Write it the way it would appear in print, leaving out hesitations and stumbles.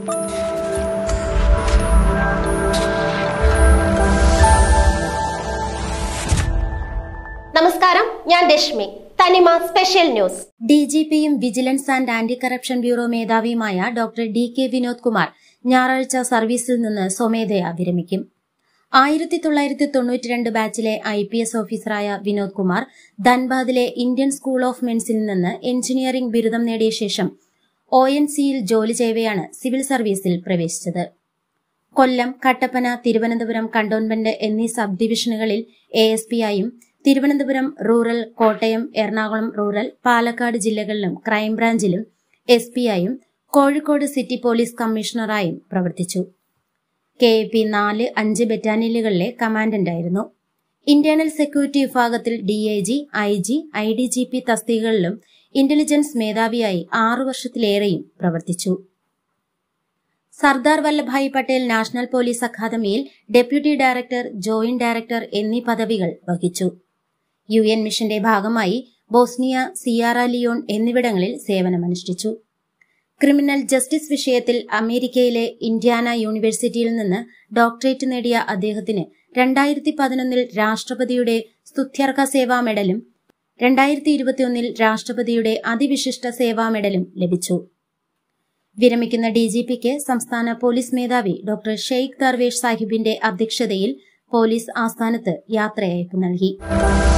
നമസ്കാരം, ഞാൻ Reshmi. Thanima special news. ഡിജിപിയും vigilance and anti corruption bureau മേധാവിയുമായ ഡോക്ടർ DK വിനോദ് കുമാർ ഞായറാഴ്ച സർവീസിൽ നിന്ന് സ്വമേധയാ വിരമിക്കും. 1992 ബാച്ചിലെ IPS ഓഫീസറായ വിനോദ് കുമാർ ധൻബാദിലെ ഇന്ത്യൻ സ്കൂൾ ഓഫ് മെഡിസിനിൽ നിന്ന് എഞ്ചിനീയറിംഗ് ബിരുദം നേടിയ ശേഷം ONCയിൽ ജോലി ചെയ്യവെയാണ് സിവിൽ സർവീസിൽ പ്രവേശിച്ചത്. കൊല്ലം, കട്ടപ്പന, തിരുവനന്തപുരം കണ്ടോൺമെന്റ് എന്നീ സബ് ഡിവിഷനുകളിൽ ASP ആയും തിരുവനന്തപുരം റൂറൽ, കോട്ടയം, എറണാകുളം റൂറൽ, പാലക്കാട് ജില്ലകളിലും ക്രൈംബ്രാഞ്ചിലും SP ആയും കോഴിക്കോട് സിറ്റി പോലീസ് കമ്മീഷണറായും പ്രവർത്തിച്ചു. KAP 4-5 ബറ്റാലിയനുകളിലെ കമാൻഡന്റായിരുന്നു. ഇന്റേണൽ സെക്യൂരിറ്റി വിഭാഗത്തിൽ DIG, IG, IDGP തസ്തികകളിലും ഇന്റലിജൻസ് മേധാവിയായി 6 വർഷത്തിലേറെയും പ്രവർത്തിച്ചു. സർദാർ വല്ലഭായ് പട്ടേൽ നാഷണൽ പോലീസ് അക്കാദമിയിൽ ഡെപ്യൂട്ടി ഡയറക്ടർ, ജോയിന്റ് ഡയറക്ടർ എന്നീ പദവികൾ വഹിച്ചു. UN മിഷന്റെ ഭാഗമായി ബോസ്നിയ, സിയാറ ലിയോൺ എന്നിവിടങ്ങളിൽ സേവനമനുഷ്ഠിച്ചു. ക്രിമിനൽ ജസ്റ്റിസ് വിഷയത്തിൽ അമേരിക്കയിലെ ഇന്ത്യാന യൂണിവേഴ്സിറ്റിയിൽ നിന്ന് ഡോക്ടറേറ്റ് നേടിയ അദ്ദേഹത്തിന് 2011 രാഷ്ട്രപതിയുടെ സ്തുത്യർഹ സേവാ മെഡലും 2021 രാഷ്ട്രപതിയുടെ അതിവിശിഷ്ട സേവാ മെഡലും ലഭിച്ചു. വിരമിക്കുന്ന DGPക്ക് സംസ്ഥാന പോലീസ് മേധാവി ഡോക്ടർ ഷെയ്ഖ് ദർവേഷ് സാഹിബിന്റെ അധ്യക്ഷതയിൽ പോലീസ് ആസ്ഥാനത്ത് യാത്രയയപ്പ് നൽകി.